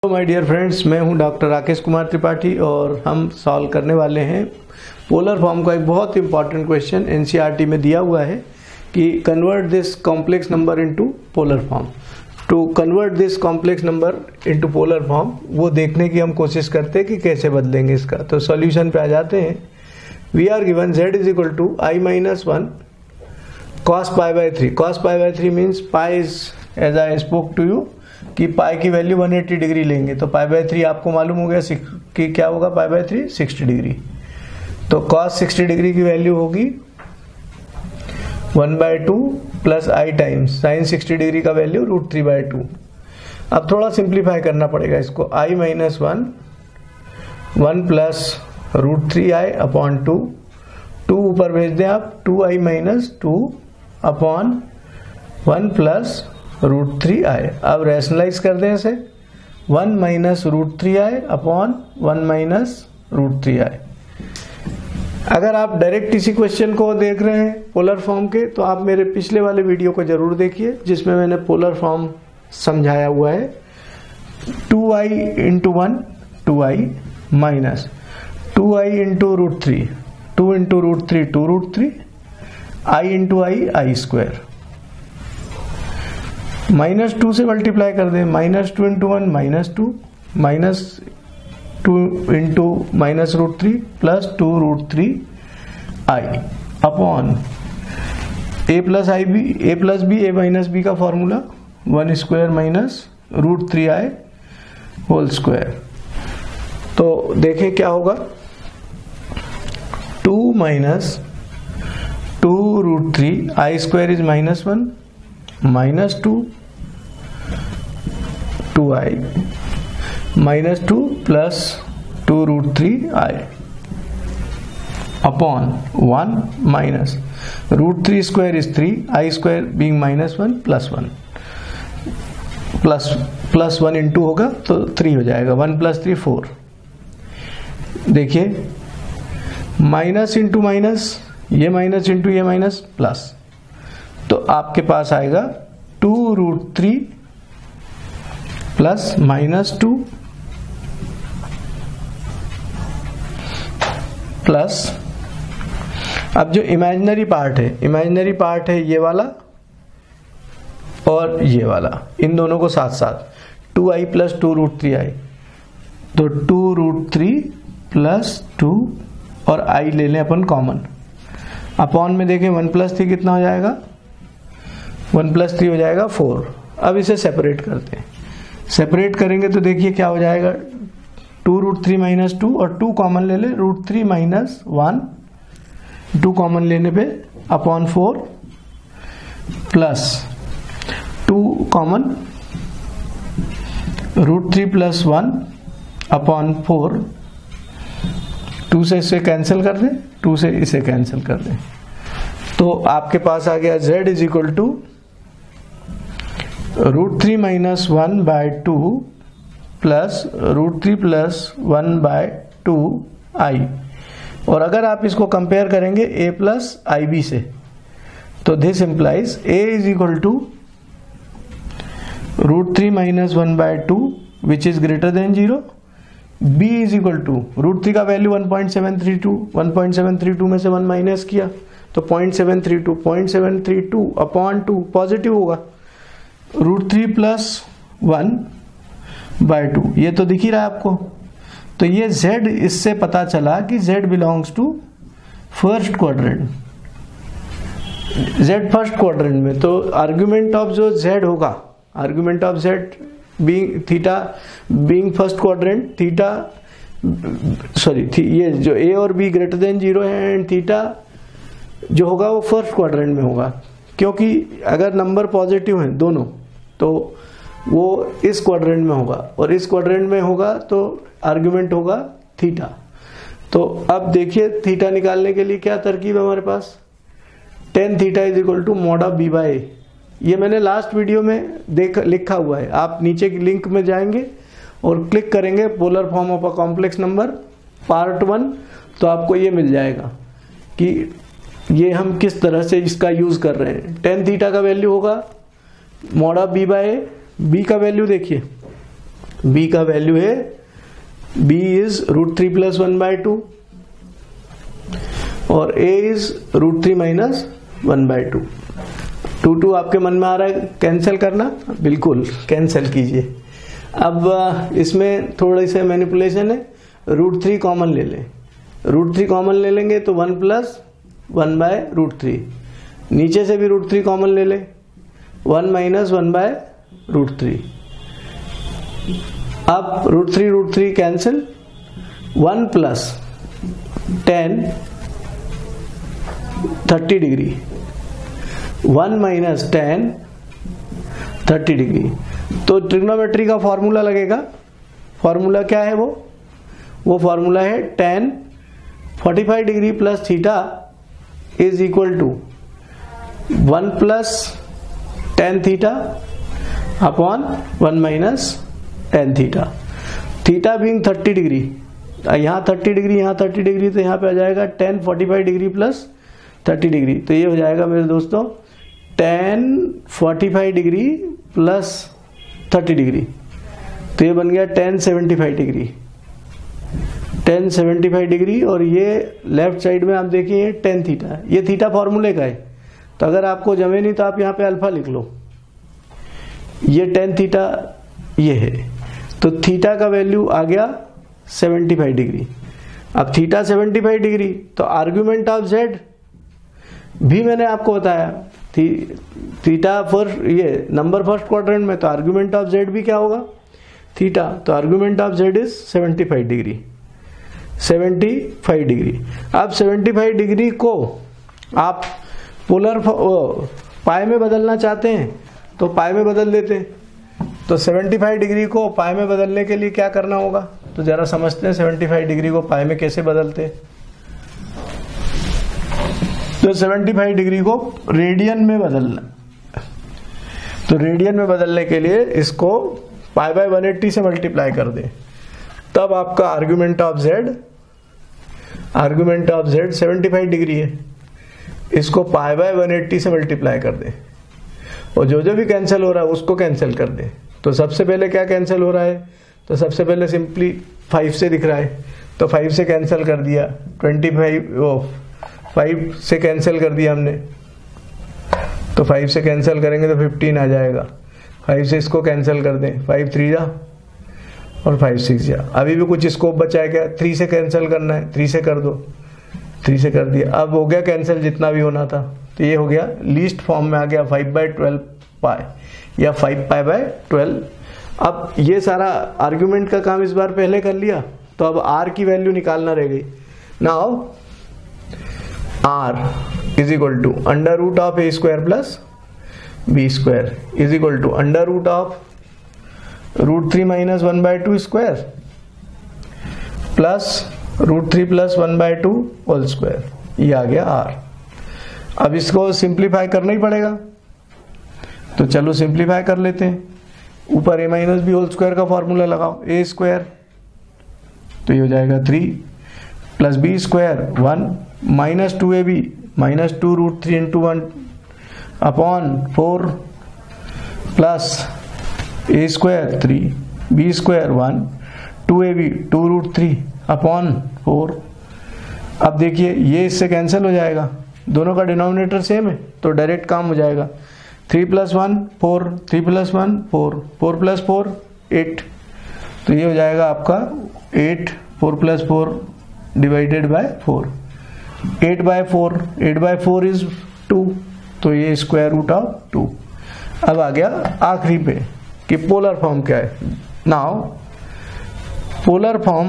My dear friends, मैं हूं doctor Rakesh Kumar Tripathi और हम सॉल्व करने वाले हैं पोलर फॉर्म का एक बहुत इंपॉर्टेंट क्वेश्चन एनसीईआरटी में दिया हुआ है कि convert this complex number into polar form. To convert this complex number into polar form वो देखने की हम कोशिश करते हैं कि कैसे बदलेंगे इसका। तो सॉल्यूशन पे आ जाते हैं। We are given z is equal to i minus 1 cos pi by 3। cos pi by 3 means pi is as I spoke to you कि पाई की वैल्यू 180 डिग्री लेंगे तो पाई बाय 3 आपको मालूम हो गया कि क्या होगा पाई बाय 3 60 डिग्री। तो cos 60 डिग्री की वैल्यू होगी 1/2 plus I times sine 60 degree का वैल्यू √3/2। अब थोड़ा सिंप्लीफाई करना पड़ेगा इसको। i minus 1 plus √3i upon 2 ऊपर भेज दें आप 2i minus 2 upon 1 plus √3i। अब रैशनलाइज कर दें इसे 1 minus √3i upon 1 minus √3i। अगर आप डायरेक्ट इसी क्वेश्चन को देख रहे हैं पोलर फॉर्म के तो आप मेरे पिछले वाले वीडियो को जरूर देखिए जिसमें मैंने पोलर फॉर्म समझाया हुआ है। 2i into 1 2i minus 2i into √3 2 into √3 2√3 i into I square minus 2 से मल्टीप्लाई कर दें minus 2 into 1 minus 2 minus 2 into minus √3 plus 2√3 i upon a plus I B A plus B A minus B का formula 1 square minus √3i whole square. तो देखें क्या होगा 2 minus 2√3 i square is minus 1 minus 2i minus 2 plus 2√3i upon 1 minus √3 square is 3 i square being minus 1 plus 1 plus 1 into होगा तो 3 हो जाएगा 1 plus 3 4। देखिए माइनस इंटू माइनस ये माइनस इंटू ये माइनस प्लस तो आपके पास आएगा 2√3 प्लस माइनस 2 प्लस अब जो इमेजिनरी पार्ट है ये वाला और ये वाला, इन दोनों को साथ साथ 2i प्लस 2√3i तो 2√3 प्लस 2 और i ले लें अपन कॉमन अपॉन में देखें 1 प्लस 3 कितना हो जाएगा 1 प्लस 3 हो जाएगा 4। अब इसे सेपरेट करते हैं। सेपरेट करेंगे तो देखिए क्या हो जाएगा 2√3 माइनस 2 और 2 कॉमन ले ले √3 माइनस 1 2 कॉमन लेने पे upon 4 plus 2 common √3 plus 1 upon 4 2 से इसे कैंसिल कर दें 2 से इसे कैंसिल कर दें तो आपके पास आ गया z is equal to √3 minus 1/2 plus √3 plus 1/2i। और अगर आप इसको कंपेयर करेंगे a प्लस आई बी से तो this implies a is equal to √3 minus 1/2 which is greater than 0। b is equal to √3 का वैल्यू 1.732 में से 1 माइनस किया तो 0.732 अपॉन 2 पॉजिटिव होगा √3 प्लस 1/2 ये तो दिख ही रहा है आपको। तो ये z इससे पता चला कि z belongs to first quadrant. z first quadrant में तो आर्ग्यूमेंट ऑफ जो z होगा argument of z being theta being first quadrant theta ये जो a और b ग्रेटर देन 0 है एंड थीटा जो होगा वो फर्स्ट क्वाड्रेंट में होगा क्योंकि अगर नंबर पॉजिटिव हैं दोनों तो वो इस क्वाड्रेंट में होगा और इस क्वाड्रेंट में होगा तो आर्ग्यूमेंट होगा थीटा। तो अब देखिए थीटा निकालने के लिए क्या तरकीब है हमारे पास tan theta is equal to mod of b by a। ये मैंने लास्ट वीडियो में लिखा हुआ है, आप नीचे की लिंक में जाएंगे और क्लिक करेंगे polar form of a complex number part 1 तो आपको ये मिल जाएगा कि ये हम किस तरह से इसका यूज कर रहे हैं। tan थीटा का वैल्यू होगा mod of b by a। b का वैल्यू देखिए b का वैल्यू है, b इज √3 + 1/2 और a इज √3 - 1/2। 2 आपके मन में आ रहा है कैंसिल करना, बिल्कुल कैंसिल कीजिए। अब इसमें थोड़ी सी मैनिपुलेशन है, √3 कॉमन ले लें, √3 कॉमन ले लेंगे तो 1 + 1/√3, नीचे से भी √3 कॉमन ले लें, 1 - 1/√3। अब √3 कैंसिल, 1 + 10 30 डिग्री, 1 - 10 30 डिग्री। तो ट्रिग्नोमेट्री का फॉर्मूला लगेगा, फॉर्मूला क्या है वो फॉर्मूला है tan 45 degree + theta is equal to 1 + tan theta upon 1 - tan theta. Theta being 30 degree, यहाँ 30 डिग्री, यहाँ 30 डिग्री, तो यहाँ पे आ जाएगा tan 45 डिग्री + 30 डिग्री। तो ये हो जाएगा मेरे दोस्तों tan 45 डिग्री + 30 डिग्री, तो ये बन गया tan 75 डिग्री, tan 75 डिग्री। और ये लेफ्ट साइड में आप देखिए tan थीटा, ये थीटा फॉर्मूले का है, तो अगर आपको जमे नहीं तो आप यहाँ पे अल्फा लिख लो, ये tan थीटा ये है, तो थीटा का वैल्यू आ गया 75 डिग्री। अब थीटा 75 डिग्री, तो आर्ग्यूमेंट ऑफ z भी मैंने आपको बताया, थीटा फर्स्ट, ये नंबर फर्स्ट क्वाड्रेंट में, तो आर्ग्यूमेंट ऑफ z भी क्या होगा, थीटा, तो argument of z is 75 degree, 75 degree. अब 75 डिग्री को आप पोलर पाई में बदलना चाहते हैं तो पाई में बदल देते हैं। तो 75 डिग्री को पाई में बदलने के लिए क्या करना होगा, तो जरा समझते हैं 75 डिग्री को पाई में कैसे बदलते हैं। तो 75 डिग्री को रेडियन में बदलना, तो रेडियन में बदलने के लिए इसको π/180 से मल्टीप्लाई कर दें, तब आपका आर्ग्यूमेंट ऑफ z 75 डिग्री है, इसको π/180 से मल्टीप्लाई कर दें, और जो भी कैंसिल हो रहा है उसको कैंसिल कर दें। तो सबसे पहले क्या कैंसिल हो रहा है, तो सबसे पहले सिंपली 5 से दिख रहा है, तो 5 से कैंसिल कर दिया, 5 से कैंसिल कर दिया हमने, तो 5 से कैंसिल करेंगे तो 15 आ जाएगा। 5 से इसको कैंसिल कर दें, 5 3 जा और 5 6 जा। अभी भी कुछ स्कोप बचा है क्या, 3 से कैंसिल करना है, 3 से कर दो, 3 से कर दिया। अब हो गया कैंसिल जितना भी होना था, तो ये हो गया लीस्ट फॉर्म में आ गया 5/12 पाई या 5π/12। अब ये सारा आर्ग्यूमेंट का काम इस बार पहले कर लिया, तो अब r की वैल्यू निकालना रह गई। Now r is equal to √a² + b² is equal to √√3 - 1/2² plus √3 + 1/2 whole square, ये आ गया r। अब इसको सिंप्लीफाई करना ही पड़ेगा, तो चलो सिंप्लीफाई कर लेते हैं। ऊपर a - b होल स्क्वायर का फॉर्मूला लगाओ, a², तो ये हो जाएगा 3 + b² 1 - 2ab -2 √3 × 1 upon 4 plus a² 3 b² 1 2ab 2 √3 upon 4। अब देखिए ये इससे कैंसिल हो जाएगा, दोनों का डिनोमिनेटर सेम है, तो डायरेक्ट काम हो जाएगा। 3 + 1 4, 3 + 1 4, 4 + 4 8, तो ये हो जाएगा आपका 8, 4 + 4 डिवाइडेड बाय 4, 8/4 इज 2, तो ये √2। अब आ गया आखिरी पे कि पोलर फॉर्म क्या है। Now polar form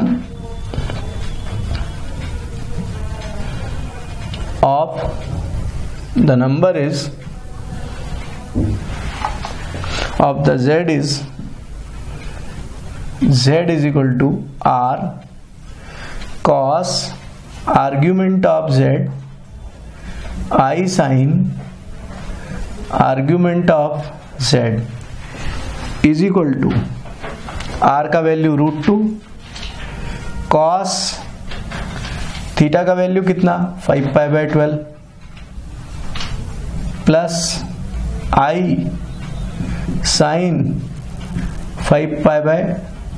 of the number is of the z is equal to r cos argument of z I sin argument of z is equal to r का वैल्यू √2, cos थीटा का value कितना 5π/12 plus I sign 5π/12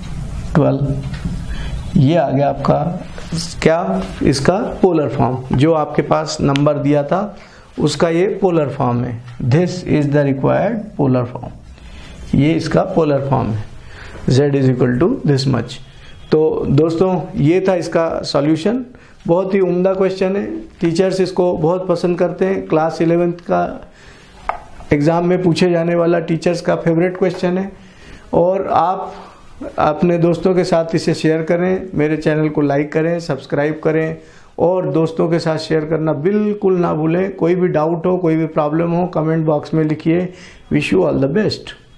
12। ये आ गया आपका क्या, इसका polar form, जो आपके पास नंबर दिया था उसका ये पोलर फॉर्म है। This is the required polar form, ये इसका पोलर फॉर्म है, z is equal to this much. तो दोस्तों ये था इसका सॉल्यूशन। बहुत ही उम्दा क्वेश्चन है, टीचर्स इसको बहुत पसंद करते हैं। क्लास 11th का एग्ज़ाम में पूछे जाने वाला टीचर्स का फेवरेट क्वेश्चन है। और आप अपने दोस्तों के साथ इसे शेयर करें, मेरे चैनल को लाइक करें, सब्सक्राइब करें और दोस्तों के साथ शेयर करना बिल्कुल ना भूलें। कोई भी डाउट हो, कोई भी प्रॉब्लम हो, कमेंट बॉक्स में लिखिए। Wish you all the best.